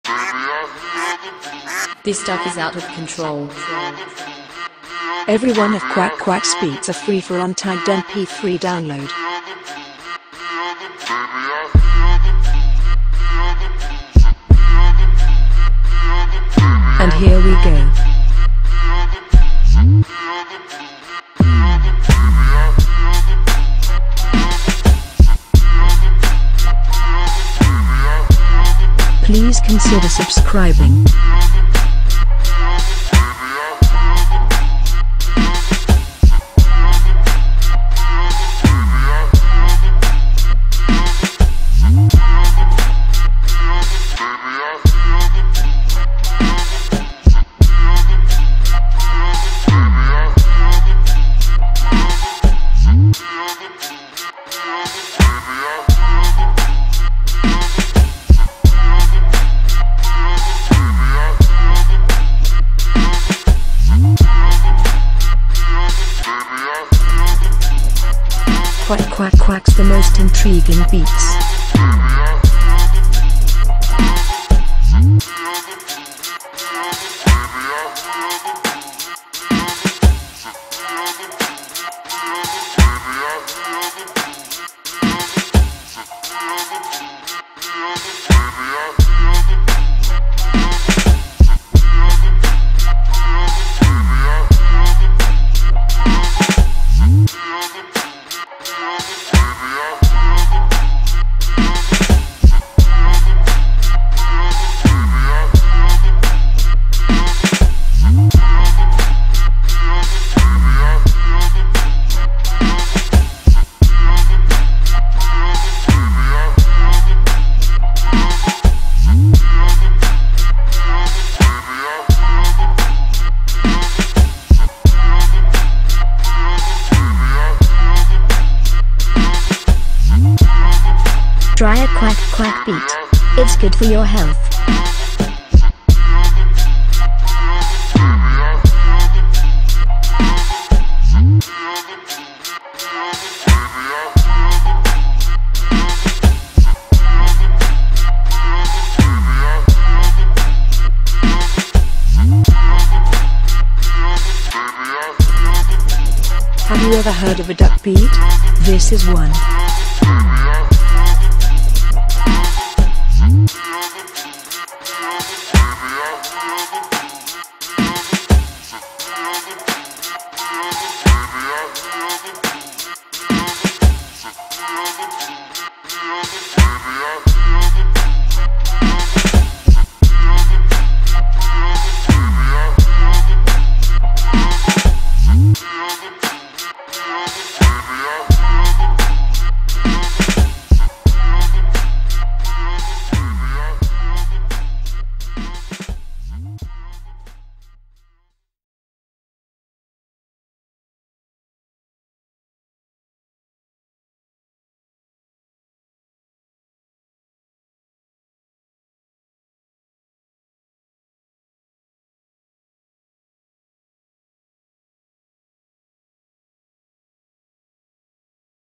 This stuff is out of control. Every one of Quack Quack's beats are free for untagged MP3 download. And here we go. Please consider subscribing. Quack Quack Quack's the most intriguing beats. Try a Quack Quack beat. It's good for your health. Have you ever heard of a duck beat? This is one.